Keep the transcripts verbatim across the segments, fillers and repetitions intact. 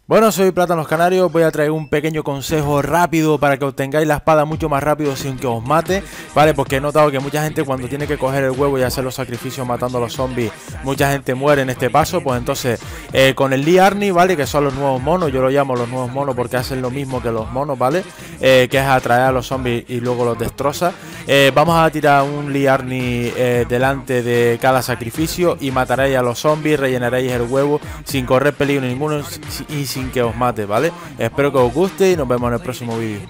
Bueno, soy Plátanos Canarios, voy a traer un pequeño consejo rápido para que obtengáis la espada mucho más rápido sin que os mate, ¿vale? Porque he notado que mucha gente cuando tiene que coger el huevo y hacer los sacrificios matando a los zombies, mucha gente muere en este paso. Pues entonces, eh, con el Lee Arni, ¿vale? Que son los nuevos monos, yo lo llamo los nuevos monos porque hacen lo mismo que los monos, ¿vale? Eh, que es atraer a los zombies y luego los destroza. Eh, vamos a tirar un Lee Arni eh, delante de cada sacrificio y mataréis a los zombies, rellenaréis el huevo sin correr peligro ninguno y sin sin que os mate, ¿vale? Espero que os guste y nos vemos en el próximo vídeo.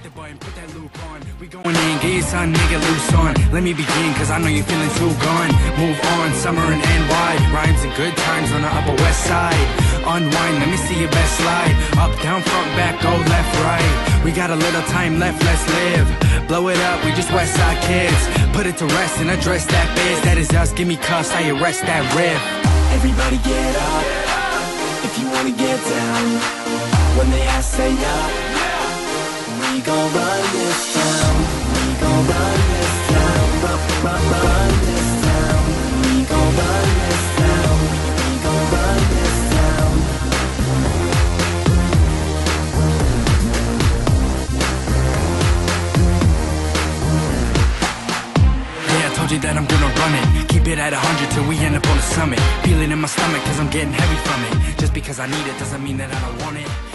Unwind, let me see your best slide. Up, down, front, back, go left, right. We got a little time left, let's live. Blow it up, we just West Side kids. Put it to rest and address that biz. That is us, give me cuffs, I arrest that riff. Everybody get up, if you wanna get down. When they ask, say up. We gon' run this town. We gon' run this town. Run, run, run this town. We gon' run this town. We gon' run this town. Yeah, I told you that I'm gonna run it. Keep it at a hundred till we end up on the summit. Feel it in my stomach cause I'm getting heavy from it. Just because I need it doesn't mean that I don't want it.